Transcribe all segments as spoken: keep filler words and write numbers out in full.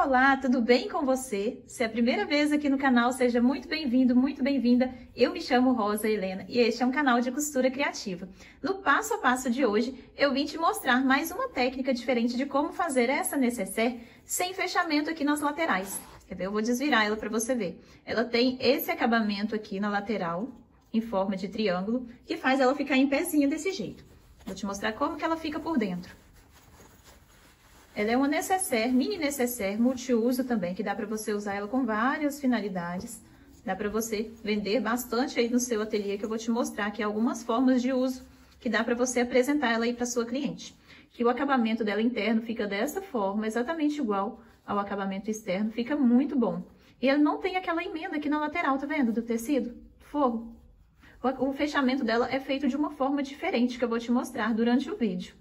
Olá, tudo bem com você? Se é a primeira vez aqui no canal, seja muito bem-vindo, muito bem-vinda. Eu me chamo Rosa Helena e este é um canal de costura criativa. No passo a passo de hoje, eu vim te mostrar mais uma técnica diferente de como fazer essa nécessaire sem fechamento aqui nas laterais. Quer ver? Eu vou desvirar ela para você ver. Ela tem esse acabamento aqui na lateral, em forma de triângulo, que faz ela ficar em pezinha desse jeito. Vou te mostrar como que ela fica por dentro. Ela é uma nécessaire, mini nécessaire, multiuso também, que dá para você usar ela com várias finalidades. Dá para você vender bastante aí no seu ateliê, que eu vou te mostrar aqui algumas formas de uso que dá para você apresentar ela aí para sua cliente. Que o acabamento dela interno fica dessa forma, exatamente igual ao acabamento externo, fica muito bom. E ela não tem aquela emenda aqui na lateral, tá vendo? Do tecido, forro. O fechamento dela é feito de uma forma diferente, que eu vou te mostrar durante o vídeo.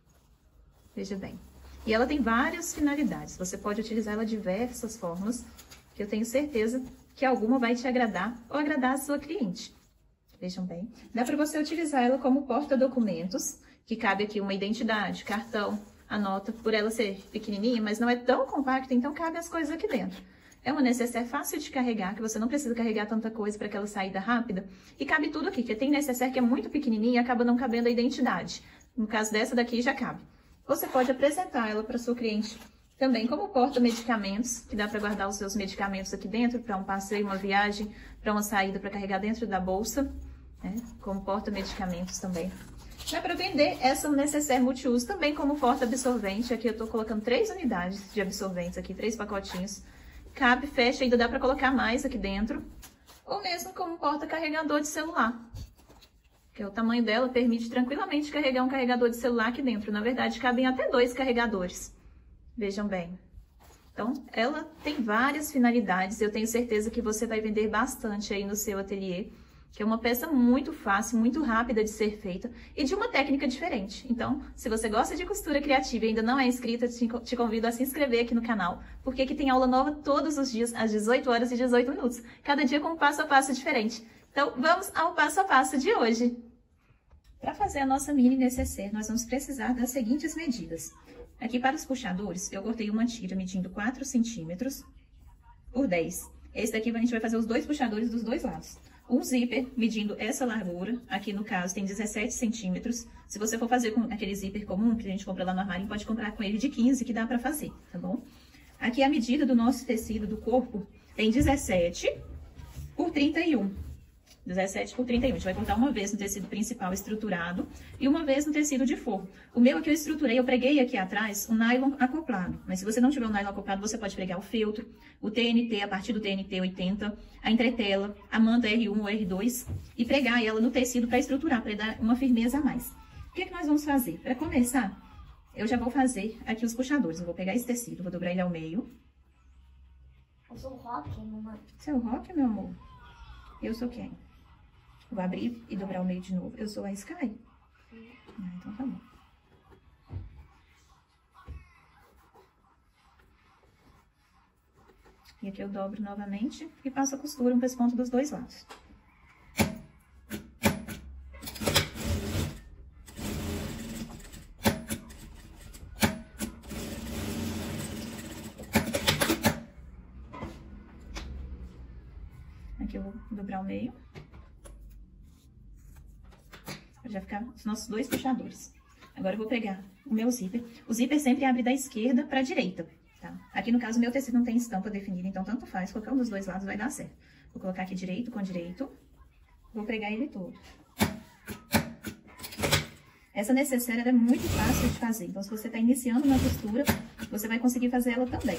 Veja bem. E ela tem várias finalidades, você pode utilizar ela de diversas formas, que eu tenho certeza que alguma vai te agradar ou agradar a sua cliente. Vejam bem, dá para você utilizar ela como porta-documentos, que cabe aqui uma identidade, cartão, a nota, por ela ser pequenininha, mas não é tão compacta, então cabe as coisas aqui dentro. É uma nécessaire fácil de carregar, que você não precisa carregar tanta coisa para aquela saída rápida, e cabe tudo aqui, que tem nécessaire que é muito pequenininha e acaba não cabendo a identidade. No caso dessa daqui já cabe. Você pode apresentar ela para sua cliente também como porta-medicamentos, que dá para guardar os seus medicamentos aqui dentro, para um passeio, uma viagem, para uma saída, para carregar dentro da bolsa, né? Como porta-medicamentos também. Dá para vender essa nécessaire multiuso também como porta-absorvente. Aqui eu estou colocando três unidades de absorventes aqui, três pacotinhos. Cabe, fecha, ainda dá para colocar mais aqui dentro. Ou mesmo como porta-carregador de celular. Que o tamanho dela permite tranquilamente carregar um carregador de celular aqui dentro. Na verdade, cabem até dois carregadores. Vejam bem. Então, ela tem várias finalidades. Eu tenho certeza que você vai vender bastante aí no seu ateliê. Que é uma peça muito fácil, muito rápida de ser feita e de uma técnica diferente. Então, se você gosta de costura criativa e ainda não é inscrita, te convido a se inscrever aqui no canal, porque aqui tem aula nova todos os dias, às dezoito horas e dezoito minutos. Cada dia com um passo a passo diferente. Então, vamos ao passo a passo de hoje. Para fazer a nossa mini nécessaire, nós vamos precisar das seguintes medidas. Aqui para os puxadores, eu cortei uma tira medindo quatro centímetros por dez. Esse daqui a gente vai fazer os dois puxadores dos dois lados. Um zíper medindo essa largura, aqui no caso tem dezessete centímetros. Se você for fazer com aquele zíper comum que a gente compra lá no armário, pode comprar com ele de quinze, que dá para fazer, tá bom? Aqui a medida do nosso tecido do corpo tem dezessete por trinta e um. dezessete por trinta e um. A gente vai cortar uma vez no tecido principal estruturado e uma vez no tecido de forro. O meu aqui eu estruturei, eu preguei aqui atrás o nylon acoplado. Mas se você não tiver o nylon acoplado, você pode pregar o feltro, o T N T, a partir do T N T oitenta, a entretela, a manta R um ou R dois e pregar ela no tecido para estruturar, para dar uma firmeza a mais. O que é que nós vamos fazer? Para começar, eu já vou fazer aqui os puxadores. Eu vou pegar esse tecido, vou dobrar ele ao meio. Eu sou o Rock, mamãe. Você é o Rock, meu amor? Eu sou quem? Vou abrir e dobrar o meio de novo. Eu sou a Sky? Ah, então tá bom. E aqui eu dobro novamente e passo a costura um pesponto dos dois lados. Aqui eu vou dobrar o meio. Já ficar os nossos dois puxadores. Agora eu vou pegar o meu zíper. O zíper sempre abre da esquerda para a direita, tá? Aqui no caso o meu tecido não tem estampa definida, então tanto faz, qualquer um dos dois lados vai dar certo. Vou colocar aqui direito com direito. Vou pregar ele todo. Essa nécessaire é muito fácil de fazer, então se você está iniciando na costura, você vai conseguir fazer ela também.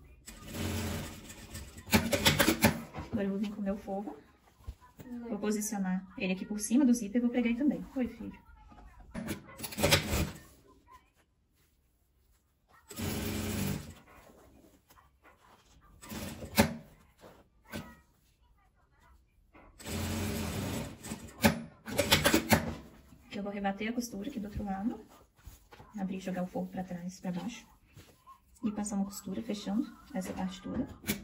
Agora eu vou vir com o meu forro. Vou posicionar ele aqui por cima do zíper e vou pregar ele também. Oi, filho. Aqui eu vou rebater a costura aqui do outro lado. Abrir e jogar o forro pra trás, pra baixo. E passar uma costura fechando essa parte toda.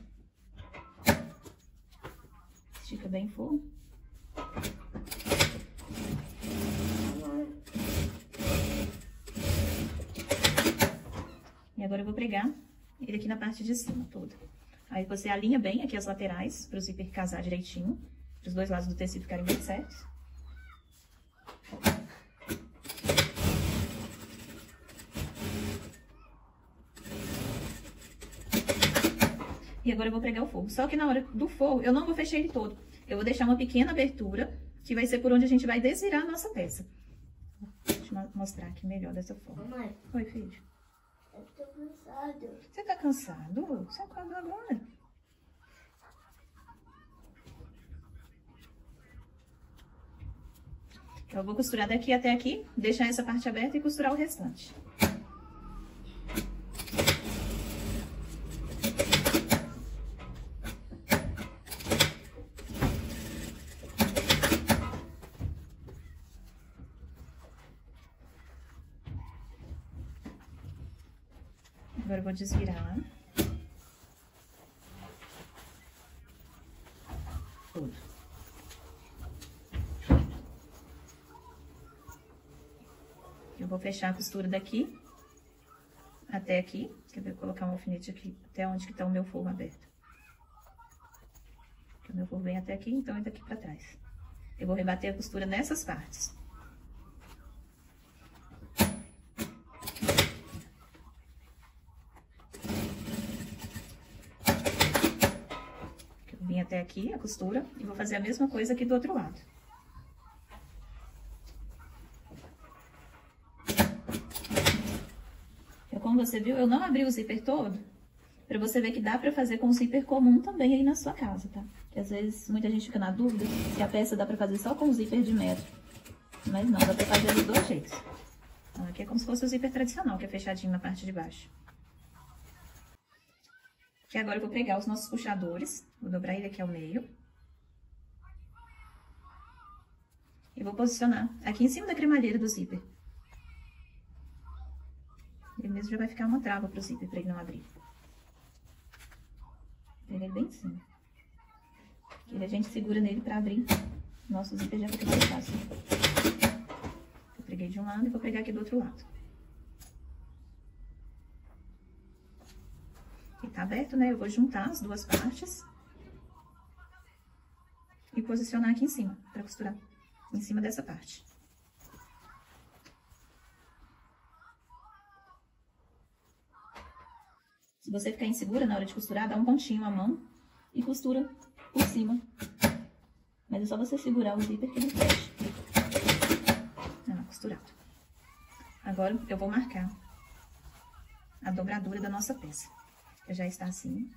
Estica bem o forro. E agora eu vou pregar ele aqui na parte de cima toda. Aí você alinha bem aqui as laterais, para o zíper casar direitinho, para os dois lados do tecido ficarem bem certos. E agora eu vou pregar o forro. Só que na hora do forro, eu não vou fechar ele todo. Eu vou deixar uma pequena abertura, que vai ser por onde a gente vai desvirar a nossa peça. Deixa eu mostrar aqui melhor dessa forma. Mamãe. Oi, filho. Eu tô cansado. Você tá cansado? Você acordou agora? Eu vou costurar daqui até aqui, deixar essa parte aberta e costurar o restante. Agora eu vou desvirar tudo. Eu vou fechar a costura daqui até aqui. Quer ver? Vou colocar um alfinete aqui, até onde que tá o meu forro aberto. Porque o meu forro vem até aqui, então é daqui pra trás. Eu vou rebater a costura nessas partes. Eu vim até aqui a costura e vou fazer a mesma coisa aqui do outro lado. Como você viu, eu não abri o zíper todo, pra você ver que dá pra fazer com zíper comum também aí na sua casa, tá? Porque às vezes muita gente fica na dúvida se a peça dá pra fazer só com zíper de metro. Mas não, dá pra fazer dos dois jeitos. Então, aqui é como se fosse o zíper tradicional, que é fechadinho na parte de baixo. Aqui agora eu vou pegar os nossos puxadores, vou dobrar ele aqui ao meio. E vou posicionar aqui em cima da cremalheira do zíper. Ele mesmo já vai ficar uma trava pro zíper, pra ele não abrir. Pega ele bem em cima. E a gente segura nele pra abrir. Nosso zíper já fica mais fácil. Eu preguei de um lado e vou pregar aqui do outro lado. Ele tá aberto, né? Eu vou juntar as duas partes. E posicionar aqui em cima, pra costurar. Em cima dessa parte. Se você ficar insegura na hora de costurar, dá um pontinho à mão e costura por cima. Mas é só você segurar o zíper que ele fecha. Ah, costurado. Agora eu vou marcar a dobradura da nossa peça. Que já está assim.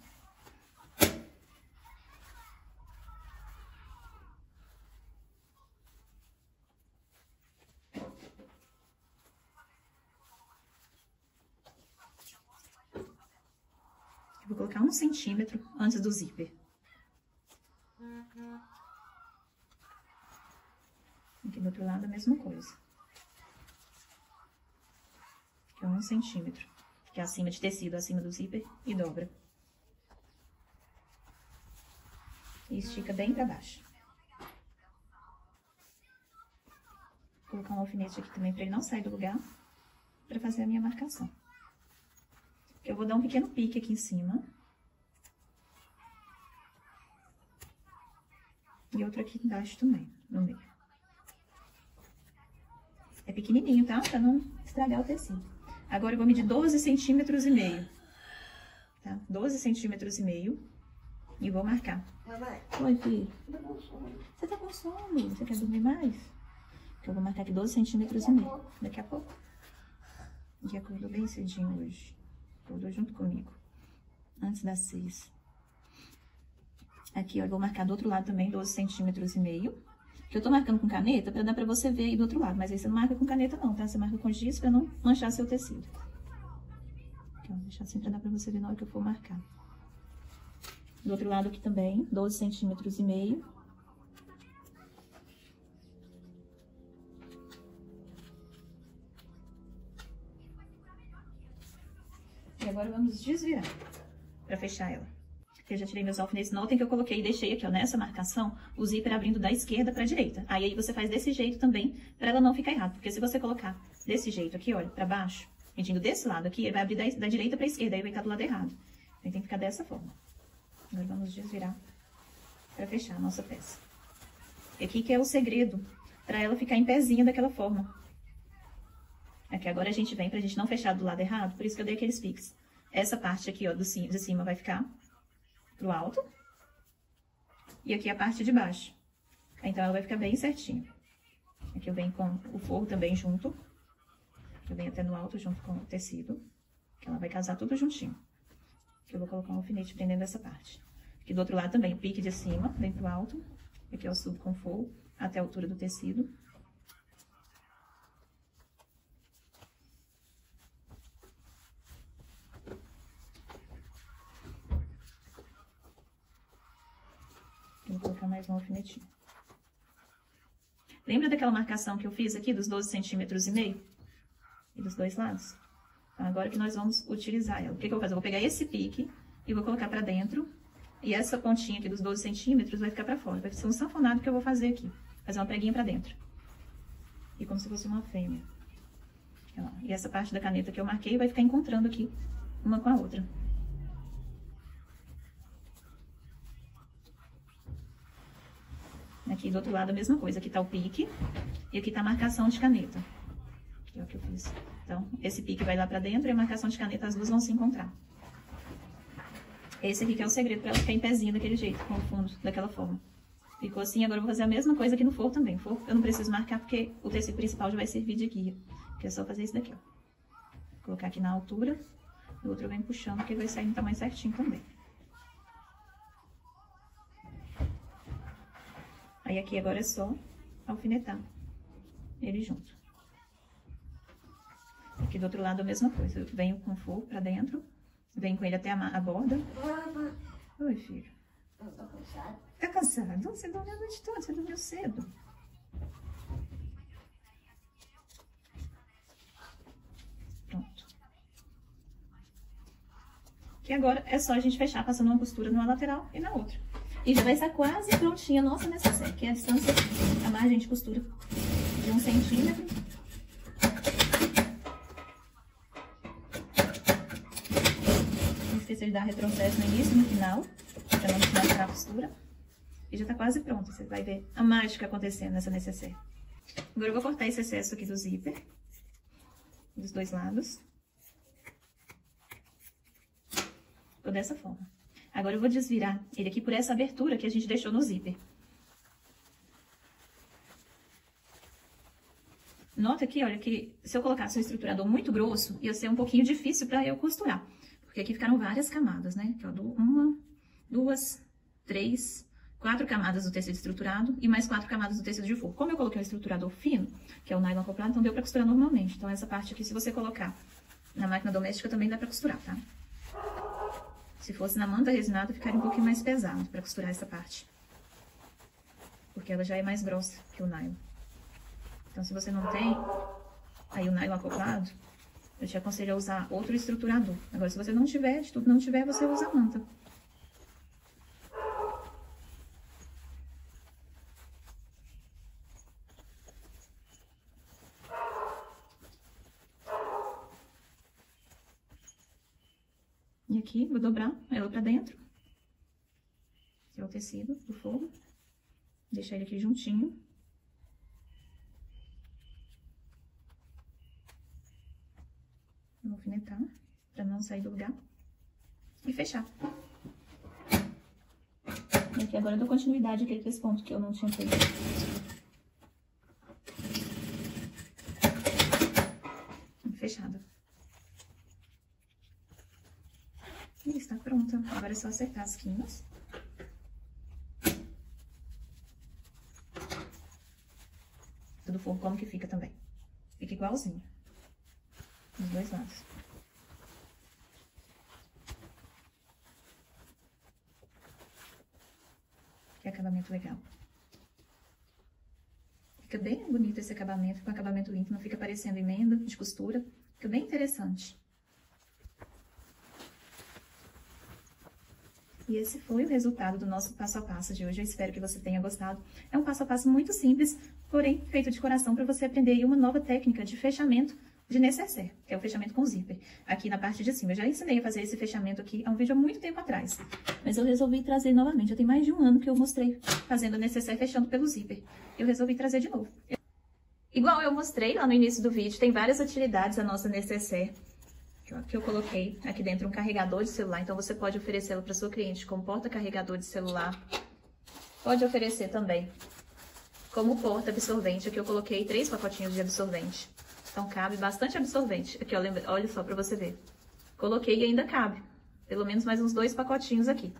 Vou colocar um centímetro antes do zíper. Aqui do outro lado a mesma coisa. Aqui é um centímetro, que é acima de tecido, acima do zíper, e dobra. E estica bem pra baixo. Vou colocar um alfinete aqui também pra ele não sair do lugar, pra fazer a minha marcação. Eu vou dar um pequeno pique aqui em cima. E outro aqui embaixo também, no meio. É pequenininho, tá? Pra não estragar o tecido. Agora eu vou medir doze centímetros e meio. Tá? doze centímetros e meio. E vou marcar. Mamãe. Oi, filho. Eu tô com sono. Você tá com sono? Você quer dormir mais? Porque eu vou marcar aqui doze centímetros e meio. Daqui a pouco. E acordou bem cedinho hoje. Acordou junto comigo. Antes das seis. Aqui, ó, eu vou marcar do outro lado também doze centímetros e meio. Que eu tô marcando com caneta pra dar pra você ver aí do outro lado. Mas aí você não marca com caneta não, tá? Você marca com giz pra não manchar seu tecido. Aqui, ó, vou deixar assim pra dar pra você ver na hora que eu for marcar. Do outro lado aqui também, doze centímetros e meio. E agora vamos desvirar pra fechar ela. Eu já tirei meus alfinetes. Notem que eu coloquei e deixei aqui, ó, nessa marcação, o zíper abrindo da esquerda pra direita. Aí, aí você faz desse jeito também, pra ela não ficar errada. Porque se você colocar desse jeito aqui, olha, pra baixo, medindo desse lado aqui, ele vai abrir da, da direita para a esquerda, aí vai estar do lado errado. Então, tem que ficar dessa forma. Agora, vamos desvirar para fechar a nossa peça. E aqui que é o segredo, para ela ficar em pezinho daquela forma. Aqui agora a gente vem pra gente não fechar do lado errado, por isso que eu dei aqueles piques. Essa parte aqui, ó, do cima, de cima vai ficar pro alto. E aqui a parte de baixo. Então, ela vai ficar bem certinho. Aqui eu venho com o forro também junto. Eu venho até no alto junto com o tecido. Que ela vai casar tudo juntinho. Aqui eu vou colocar um alfinete prendendo essa parte. Aqui do outro lado também, o pique de cima, vem pro alto. Aqui eu subo com forro até a altura do tecido. Vou colocar mais um alfinetinho. Lembra daquela marcação que eu fiz aqui dos doze centímetros e meio? E dos dois lados? Então, agora que nós vamos utilizar ela. O que, que eu vou fazer? Eu vou pegar esse pique e vou colocar pra dentro. E essa pontinha aqui dos doze centímetros vai ficar pra fora. Vai ser um sanfonado que eu vou fazer aqui. Fazer uma preguinha pra dentro. E como se fosse uma fêmea. E essa parte da caneta que eu marquei vai ficar encontrando aqui uma com a outra. Aqui do outro lado a mesma coisa, aqui tá o pique e aqui tá a marcação de caneta. Aqui é o que eu fiz. Então, esse pique vai lá pra dentro e a marcação de caneta, as duas vão se encontrar. Esse aqui que é o segredo pra ela ficar em pezinho daquele jeito, com o fundo, daquela forma. Ficou assim, agora eu vou fazer a mesma coisa aqui no forro também. O forro eu não preciso marcar porque o tecido principal já vai servir de guia. Que é só fazer isso daqui, ó. Vou colocar aqui na altura, e o outro eu venho puxando, que ele vai sair no tamanho certinho também. Aí, aqui agora é só alfinetar ele junto. Aqui do outro lado a mesma coisa. Eu venho com o forro pra dentro, venho com ele até a, a borda. Mama. Oi, filho. Eu tô cansado. Tá cansado? Você dormiu a noite toda, você dormiu cedo. Pronto. E agora é só a gente fechar, passando uma costura numa lateral e na outra. E já vai estar quase prontinha a nossa necessaire, que é a distância, a margem de costura de um centímetro. Não esqueça de dar retrocesso no início e no final, para não desmarcar a costura. E já tá quase pronto, você vai ver a mágica acontecendo nessa necessaire. Agora eu vou cortar esse excesso aqui do zíper, dos dois lados. Ficou dessa forma. Agora eu vou desvirar ele aqui por essa abertura que a gente deixou no zíper. Nota aqui, olha, que se eu colocasse um estruturador muito grosso, ia ser um pouquinho difícil pra eu costurar. Porque aqui ficaram várias camadas, né? Aqui, ó, uma, duas, três, quatro camadas do tecido estruturado e mais quatro camadas do tecido de forro. Como eu coloquei um estruturador fino, que é o nylon acoplado, então deu pra costurar normalmente. Então essa parte aqui, se você colocar na máquina doméstica, também dá pra costurar, tá? Se fosse na manta resinada, ficaria um pouquinho mais pesado para costurar essa parte. Porque ela já é mais grossa que o nylon. Então, se você não tem aí o nylon acoplado, eu te aconselho a usar outro estruturador. Agora, se você não tiver, de tudo não tiver, você usa a manta. E aqui, vou dobrar ela pra dentro. Esse é o tecido do forro. Deixar ele aqui juntinho. Vou alfinetar, pra não sair do lugar. E fechar. E aqui agora eu dou continuidade àquele três pontos que eu não tinha feito. Fechada. E está pronta. Agora é só acertar as quinas. Do forro como que fica também. Fica igualzinho. Dos dois lados. Que acabamento legal. Fica bem bonito esse acabamento, com acabamento limpo, não fica parecendo emenda de costura. Fica bem interessante. E esse foi o resultado do nosso passo a passo de hoje. Eu espero que você tenha gostado. É um passo a passo muito simples, porém feito de coração para você aprender aí uma nova técnica de fechamento de necessaire, que é o fechamento com zíper, aqui na parte de cima. Eu já ensinei a fazer esse fechamento aqui há um vídeo há muito tempo atrás, mas eu resolvi trazer novamente. Já tem mais de um ano que eu mostrei fazendo a necessaire fechando pelo zíper. Eu resolvi trazer de novo. Igual eu mostrei lá no início do vídeo, tem várias utilidades a nossa necessaire, que eu coloquei aqui dentro um carregador de celular, então você pode oferecê-lo para sua cliente como porta-carregador de celular. Pode oferecer também como porta-absorvente. Aqui eu coloquei três pacotinhos de absorvente. Então cabe bastante absorvente. Aqui, ó, lembra, olha só para você ver. Coloquei e ainda cabe. Pelo menos mais uns dois pacotinhos aqui.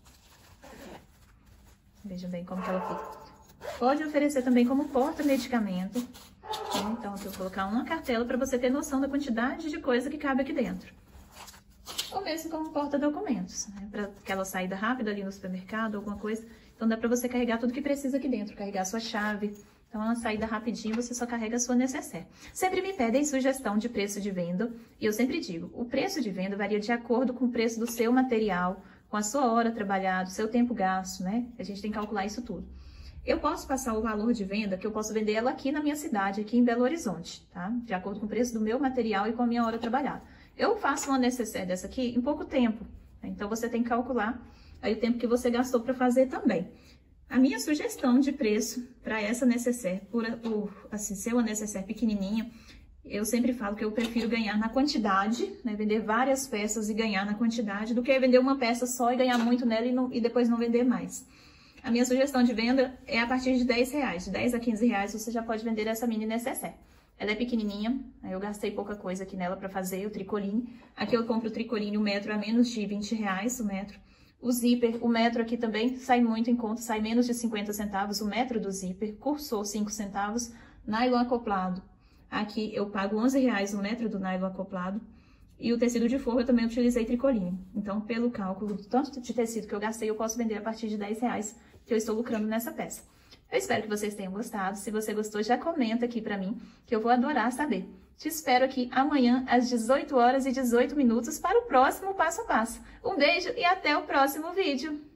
Veja bem como que ela fica. Pode oferecer também como porta-medicamento. Então, aqui eu vou colocar uma cartela para você ter noção da quantidade de coisa que cabe aqui dentro. Ou mesmo como porta-documentos, né? Para aquela saída rápida ali no supermercado, alguma coisa. Então, dá para você carregar tudo que precisa aqui dentro. Carregar a sua chave. Então, é uma saída rapidinho, você só carrega a sua necessaire. Sempre me pedem sugestão de preço de venda. E eu sempre digo, o preço de venda varia de acordo com o preço do seu material, com a sua hora trabalhada, o seu tempo gasto, né? A gente tem que calcular isso tudo. Eu posso passar o valor de venda, que eu posso vender ela aqui na minha cidade, aqui em Belo Horizonte, tá? De acordo com o preço do meu material e com a minha hora trabalhada. Eu faço uma necessaire dessa aqui em pouco tempo, né? Então você tem que calcular aí o tempo que você gastou para fazer também. A minha sugestão de preço para essa necessaire, por, por assim, ser uma necessaire pequenininha, eu sempre falo que eu prefiro ganhar na quantidade, né? Vender várias peças e ganhar na quantidade, do que vender uma peça só e ganhar muito nela e, não, e depois não vender mais. A minha sugestão de venda é a partir de dez reais. De dez a quinze reais você já pode vender essa mini necessaire. Ela é pequenininha, eu gastei pouca coisa aqui nela para fazer o tricoline. Aqui eu compro o tricoline o metro a menos de vinte reais o metro. O zíper, o metro aqui também sai muito em conta, sai menos de cinquenta centavos o metro do zíper. Cursor cinco centavos, nylon acoplado. Aqui eu pago onze reais o metro do nylon acoplado. E o tecido de forro eu também utilizei tricoline. Então, pelo cálculo do tanto de tecido que eu gastei, eu posso vender a partir de dez reais que eu estou lucrando nessa peça. Eu espero que vocês tenham gostado. Se você gostou, já comenta aqui pra mim, que eu vou adorar saber. Te espero aqui amanhã às dezoito horas e dezoito minutos para o próximo passo a passo. Um beijo e até o próximo vídeo!